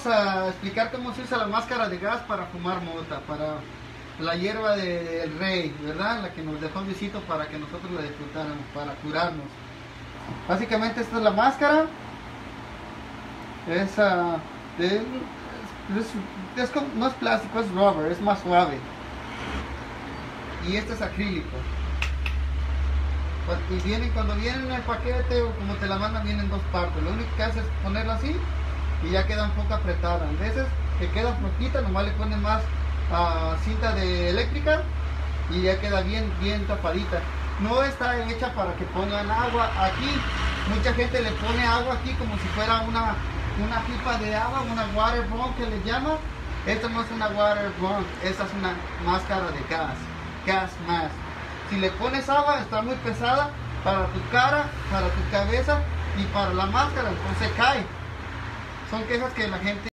vamos a explicar cómo se usa la máscara de gas para fumar mota, para la hierba del rey, ¿verdad? La que nos dejó Luisito para que nosotros la disfrutáramos, para curarnos. Básicamente esta es la máscara. No es plástico, es rubber, es más suave. Y este es acrílico. Y cuando viene en el paquete o como te la mandan, viene en dos partes. Lo único que hace es ponerla así y ya queda un poco apretada. A veces que queda flojita, nomás le ponen más cinta eléctrica y ya queda bien tapadita. No está hecha para que pongan agua aquí. Mucha gente le pone agua aquí como si fuera una pipa de agua, una water bomb que le llaman. Esta no es una water bomb, esta es una máscara de gas mask. Si le pones agua está muy pesada para tu cara, para tu cabeza y para la máscara, entonces cae. Son quejas que la gente